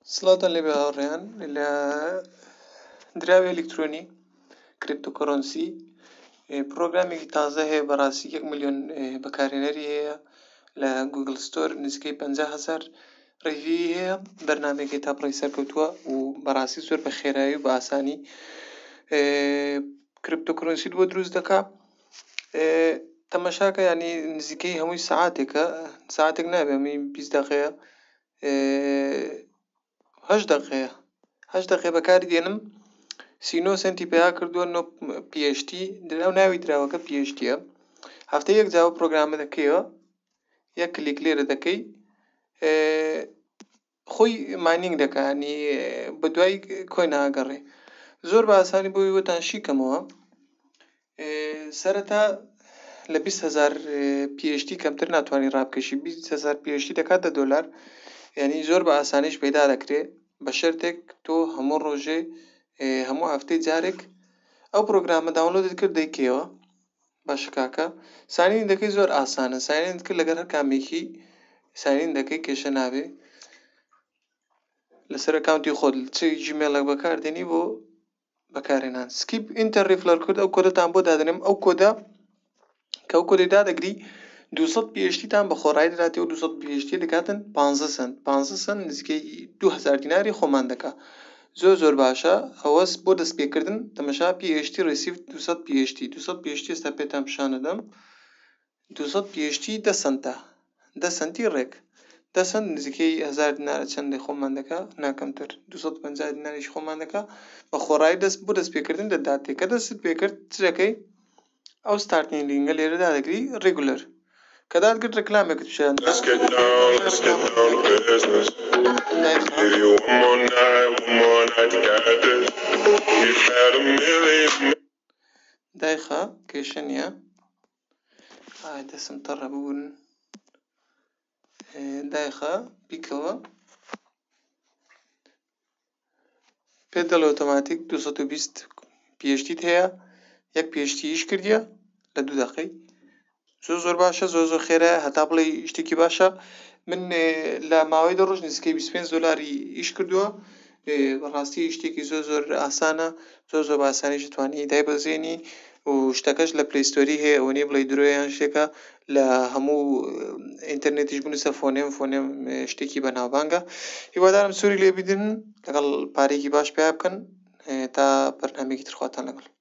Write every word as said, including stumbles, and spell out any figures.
سڵاتان لێبێ هاوڕێیان لە دراوی ئەلکترۆنی کریپتۆکۆرۆنسی پرۆگرامێکی تازە هەیە بەڕاستی یەک ملیۆن بەکارهێنەری هەیە لە گوگل ستۆر نزیکەی پەنجا هەزار ڕیڤیوی هەیە بەرنامێکی تا پڕی سەرکەوتووە و بەڕاستی زۆر بە خێرایی و بە ئاسانی کریپتۆکۆرۆنسیت بۆ دروست دەکا تەماشاکە ینی نزیکەی هەمووی سەعاتێکە سەعاتێک نابێ هەمووی بیست دەقەیە هەشت دەقەیە هەشت دەقەیە بەکاری دێنم سی و نۆ سەنتی پێیا کردووە پی ئەچ تی دراو ناوی دراوەکە پی ئەچ تیە هەفتەی یەک جاوە پرۆگرامە دەکەیەوە یەک کلیک لێرە دەکەی خۆی ماینینگ دەکا ینی بە دوای کۆین ئاگەڕێ زۆر بە ئاسانی بۆی وەتان شیکەمەوە سەرەتا لە بیست هەزار پی ئەچ تی کەمتر ناتوانانی ڕابکەشی بیست هەزار پی ئەچ تی دەکاتە دۆلار ینی زۆر بە ئاسانیش پەیدا دەکرێت بە شەرتێک تۆ هەموو ڕۆژێ هەموو هەفتەی جارێک ئەو پرۆگرامە داونلۆدت کرد دەیکەوە باشە کاکە ساینین دەکەی زۆر ئاسانە ساینین کرد لەگەر هەر کامێکی ساینین دەکەی کێشە نابێ لەسەر ئەکاونتی خۆت چ جیمێڵێک بەکاردێنی بۆ بەکارهێنان سکیپ ئینتەر ریفلەر کرد ئەو کۆدەتان بۆ دادەنێم ئەو کۆدە کە ئەو کۆدەی دادەگری دووسەد پی ئەچ تیتان بە خۆڕایی دەداتەوە دووسەد پی ئەچ تی دەکاتن پانزە سەنت پانزە سەنت نزیکەی دوو هەزار دیناری خۆمان دەکا زۆر زۆر باشە ئەوەس بۆ دەست پێکردن تەمەشا پی ئەچ تی ڕیسیڤ دووسەد پی ئەچ تی دووسەد پی ئەچ تی ئێستا پێتان پیشانەدەم دووسەد پی ئەچ تی دە سەنتە دە سەنتی ڕێک دە سەنت نزیکەی هەزار دینارە چەندی خۆمان دەکا ناکەمتر دووسەد و پەنجا دیناریش خۆمان دەکا بە خۆڕایی دەست بۆ دەست پێکردن دەداتێ کە دەستت پێکرد چ دەکەی ئەو ستارتینگ لینگە لێرەدا دەگری ڕیگولەر کە دادگرت ڕکلامێکت پیشان دایخە کێشە نییە ئای دەسم تەڕە ببوون دایخە بیکەوە پێت دەڵێ ئۆتۆماتیک دووسەد و بیست پی ئەچ تیت هەیە یەک پی ئەچ تی ئیش کردیە لە دوو دەقەی زۆر زۆر باشە زۆر زۆر خێرایە هەتا بڵێ شتێکی باشە من لە ماوەی دە ڕۆژ نزیکەی بیست و پێنج دۆلاری ئیش کردووە بەڕاستی شتێکی زۆر زۆر ئاسانە زۆر زۆر بە ئاسانیش دەتوانی دایبەزێنی و شتەکەش لە پلەی ستۆری هەیە ئەوە نییە بڵێ درۆیان شتێکە لە هەموو ئینتەرنێتیش بنووسە فۆنێم فۆنێم شتێکی بەناوبانگە هیوادارم سووری لێ بیدن لەگەڵ پارێکی باش پێیا بکەن تا بەرنامێکی تر خواتان لەگەڵ